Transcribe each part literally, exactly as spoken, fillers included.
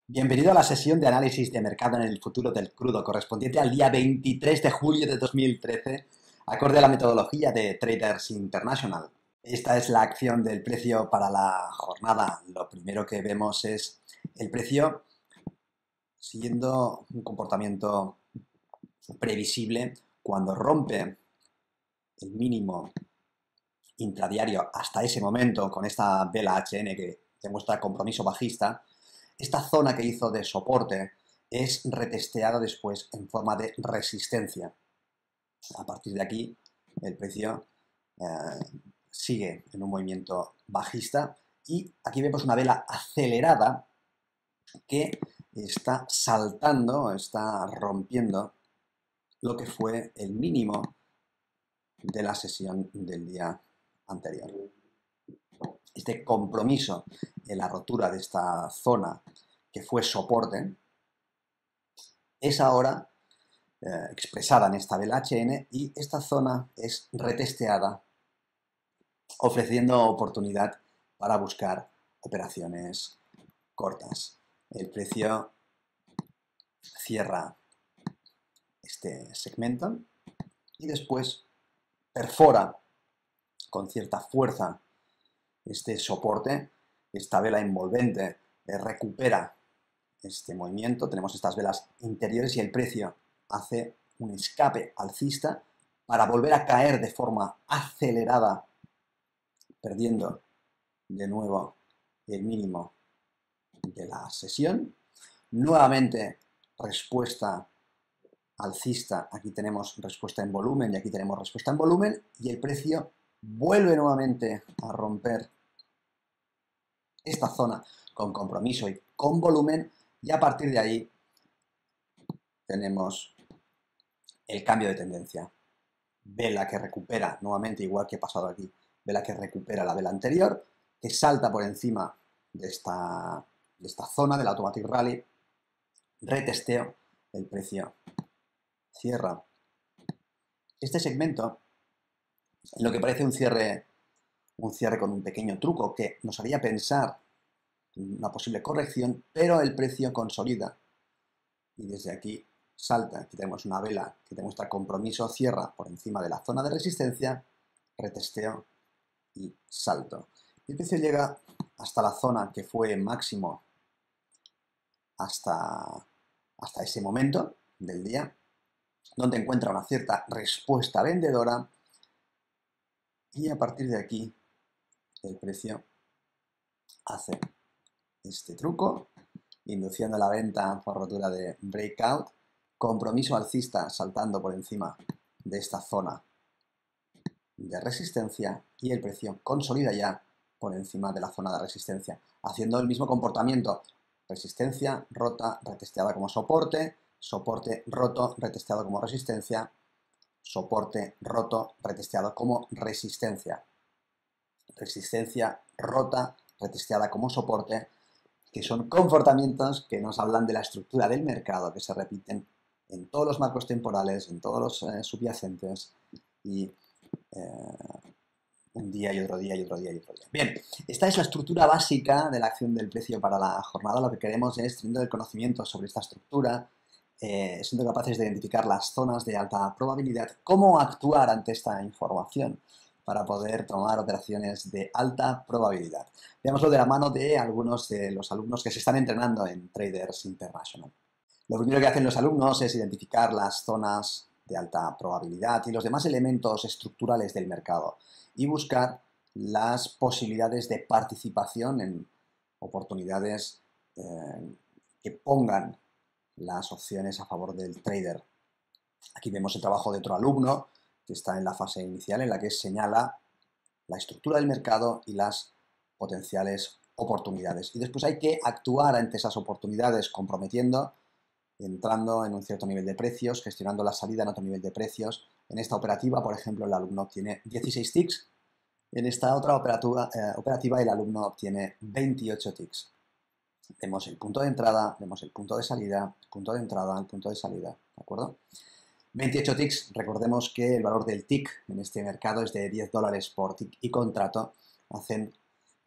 Bienvenido a la sesión de análisis de mercado en el futuro del crudo correspondiente al día veintitrés de julio de dos mil trece, acorde a la metodología de Traders International. Esta es la acción del precio para la jornada. Lo primero que vemos es el precio siguiendo un comportamiento previsible cuando rompe el mínimo intradiario hasta ese momento con esta vela H N que demuestra compromiso bajista. Esta zona que hizo de soporte es retesteada después en forma de resistencia. A partir de aquí, el precio eh, sigue en un movimiento bajista y aquí vemos una vela acelerada que está saltando, está rompiendo lo que fue el mínimo de la sesión del día anterior. Este compromiso en la rotura de esta zona que fue soporte es ahora eh, expresada en esta vela H N y esta zona es retesteada ofreciendo oportunidad para buscar operaciones cortas. El precio cierra este segmento y después perfora con cierta fuerza este soporte. Esta vela envolvente eh, recupera este movimiento. Tenemos estas velas interiores y el precio hace un escape alcista para volver a caer de forma acelerada, perdiendo de nuevo el mínimo de la sesión. Nuevamente respuesta alcista, aquí tenemos respuesta en volumen y aquí tenemos respuesta en volumen y el precio vuelve nuevamente a romper esta zona con compromiso y con volumen y a partir de ahí tenemos el cambio de tendencia. Vela que recupera nuevamente, igual que ha pasado aquí, vela que recupera la vela anterior, que salta por encima de esta, de esta zona del Automatic Rally, retesteo, el precio cierra este segmento en lo que parece un cierre, un cierre con un pequeño truco que nos haría pensar en una posible corrección, pero el precio consolida y desde aquí salta. Aquí tenemos una vela que demuestra compromiso, cierra por encima de la zona de resistencia, retesteo y salto. Y el precio llega hasta la zona que fue máximo hasta, hasta ese momento del día, donde encuentra una cierta respuesta vendedora y a partir de aquí el precio hace este truco, induciendo la venta por rotura de breakout, compromiso alcista saltando por encima de esta zona de resistencia y el precio consolida ya por encima de la zona de resistencia, haciendo el mismo comportamiento, resistencia rota, retesteada como soporte, soporte roto, retesteado como resistencia, soporte roto, retesteado como resistencia, resistencia rota, retesteada como soporte, que son comportamientos que nos hablan de la estructura del mercado, que se repiten en todos los marcos temporales, en todos los eh, subyacentes y eh, un día y otro día y otro día y otro día. Bien, esta es la estructura básica de la acción del precio para la jornada. Lo que queremos es, teniendo el conocimiento sobre esta estructura, eh, siendo capaces de identificar las zonas de alta probabilidad, cómo actuar ante esta información para poder tomar operaciones de alta probabilidad. Veámoslo de la mano de algunos de los alumnos que se están entrenando en Traders International. Lo primero que hacen los alumnos es identificar las zonas de alta probabilidad y los demás elementos estructurales del mercado y buscar las posibilidades de participación en oportunidades eh, que pongan las opciones a favor del trader. Aquí vemos el trabajo de otro alumno que está en la fase inicial en la que señala la estructura del mercado y las potenciales oportunidades. Y después hay que actuar ante esas oportunidades comprometiendo, entrando en un cierto nivel de precios, gestionando la salida en otro nivel de precios. En esta operativa, por ejemplo, el alumno obtiene dieciséis ticks. En esta otra operativa, eh, operativa el alumno obtiene veintiocho ticks. Vemos el punto de entrada, vemos el punto de salida, el punto de entrada, el punto de salida, ¿de acuerdo? veintiocho ticks, recordemos que el valor del tick en este mercado es de diez dólares por tick y contrato, hacen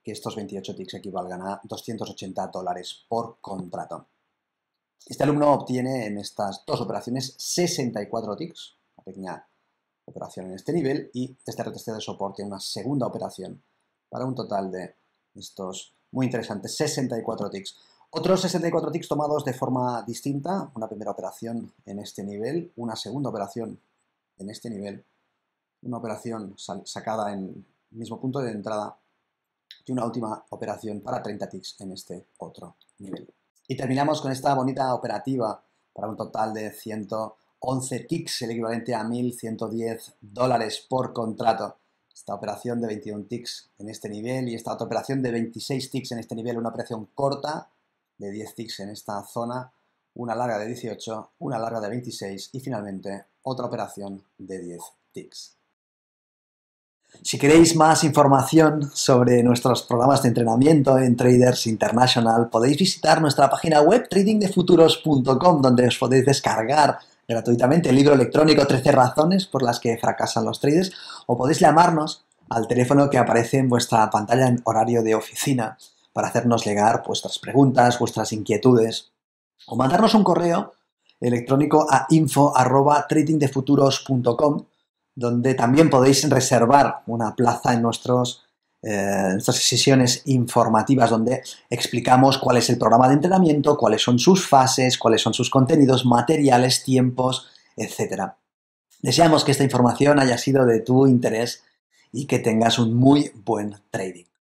que estos veintiocho ticks equivalgan a doscientos ochenta dólares por contrato. Este alumno obtiene en estas dos operaciones sesenta y cuatro ticks, una pequeña operación en este nivel, y este R T C de soporte una segunda operación para un total de estos muy interesantes sesenta y cuatro ticks. Otros sesenta y cuatro ticks tomados de forma distinta, una primera operación en este nivel, una segunda operación en este nivel, una operación sacada en el mismo punto de entrada y una última operación para treinta ticks en este otro nivel. Y terminamos con esta bonita operativa para un total de ciento once ticks, el equivalente a mil ciento diez dólares por contrato. Esta operación de veintiún ticks en este nivel y esta otra operación de veintiséis ticks en este nivel, una operación corta de diez ticks en esta zona, una larga de dieciocho, una larga de veintiséis y finalmente otra operación de diez ticks. Si queréis más información sobre nuestros programas de entrenamiento en Traders International, podéis visitar nuestra página web trading de futuros punto com, donde os podéis descargar gratuitamente el libro electrónico trece razones por las que fracasan los traders, o podéis llamarnos al teléfono que aparece en vuestra pantalla en horario de oficina para hacernos llegar vuestras preguntas, vuestras inquietudes, o mandarnos un correo electrónico a info arroba trading de futuros punto com, donde también podéis reservar una plaza en nuestros, eh, nuestras sesiones informativas, donde explicamos cuál es el programa de entrenamiento, cuáles son sus fases, cuáles son sus contenidos, materiales, tiempos, etcétera. Deseamos que esta información haya sido de tu interés y que tengas un muy buen trading.